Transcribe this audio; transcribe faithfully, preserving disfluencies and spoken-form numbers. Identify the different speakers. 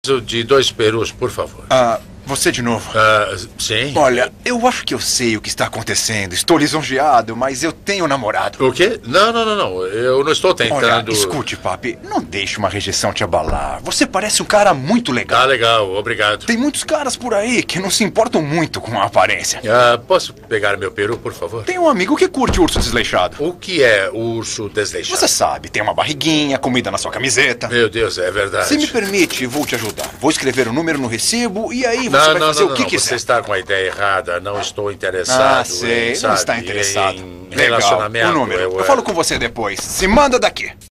Speaker 1: De dois perus, por favor.
Speaker 2: Ah, você de novo.
Speaker 1: Ah, sim.
Speaker 2: Olha, eu acho que eu sei o que está acontecendo. Estou lisonjeado, mas eu tenho namorado.
Speaker 1: O quê? Não, não, não, não. Eu não estou tentando...
Speaker 2: Olha, escute, papi. Não deixe uma rejeição te abalar. Você parece um cara muito legal.
Speaker 1: Ah, legal. Obrigado.
Speaker 2: Tem muitos caras por aí que não se importam muito com a aparência.
Speaker 1: Ah, posso pegar meu peru, por favor?
Speaker 2: Tem um amigo que curte urso desleixado.
Speaker 1: O que é o urso desleixado?
Speaker 2: Você sabe, tem uma barriguinha, comida na sua camiseta.
Speaker 1: Meu Deus, é verdade.
Speaker 2: Se me permite, vou te ajudar. Vou escrever o número no recibo e aí você
Speaker 1: não,
Speaker 2: vai
Speaker 1: não,
Speaker 2: fazer
Speaker 1: não,
Speaker 2: o que
Speaker 1: não,
Speaker 2: quiser.
Speaker 1: Você está com a ideia errada. Não estou interessado
Speaker 2: Ah, sei.
Speaker 1: em,
Speaker 2: Não
Speaker 1: sabe,
Speaker 2: está interessado.
Speaker 1: em
Speaker 2: Legal.
Speaker 1: relacionamento.
Speaker 2: O número.
Speaker 1: Eu,
Speaker 2: eu falo com você depois. Se manda daqui.